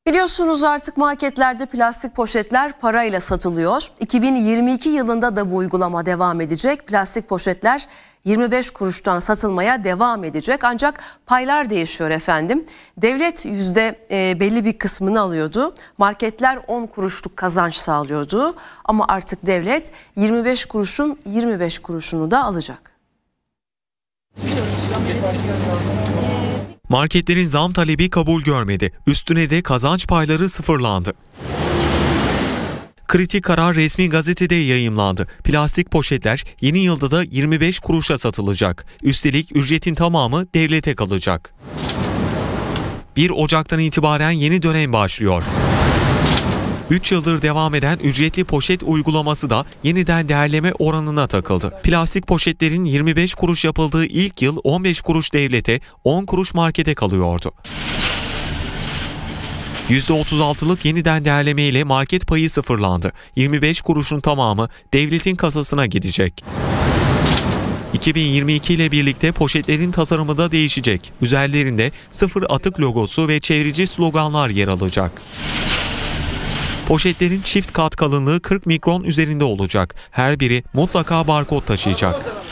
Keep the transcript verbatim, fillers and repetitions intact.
Biliyorsunuz artık marketlerde plastik poşetler parayla satılıyor. iki bin yirmi iki yılında da bu uygulama devam edecek. Plastik poşetler yirmi beş kuruştan satılmaya devam edecek. Ancak paylar değişiyor efendim. Devlet yüzde e, belli bir kısmını alıyordu. Marketler on kuruşluk kazanç sağlıyordu. Ama artık devlet yirmi beş kuruşun yirmi beş kuruşunu da alacak. Marketlerin zam talebi kabul görmedi. Üstüne de kazanç payları sıfırlandı. Kritik karar resmi gazetede yayımlandı. Plastik poşetler yeni yılda da yirmi beş kuruşa satılacak. Üstelik ücretin tamamı devlete kalacak. bir Ocak'tan itibaren yeni dönem başlıyor. üç yıldır devam eden ücretli poşet uygulaması da yeniden değerleme oranına takıldı. Plastik poşetlerin yirmi beş kuruş yapıldığı ilk yıl on beş kuruş devlete, on kuruş markete kalıyordu. yüzde otuz altılık yeniden değerleme ile market payı sıfırlandı. yirmi beş kuruşun tamamı devletin kasasına gidecek. iki bin yirmi iki ile birlikte poşetlerin tasarımı da değişecek. Üzerlerinde sıfır atık logosu ve çevreci sloganlar yer alacak. Poşetlerin çift kat kalınlığı kırk mikron üzerinde olacak. Her biri mutlaka barkod taşıyacak.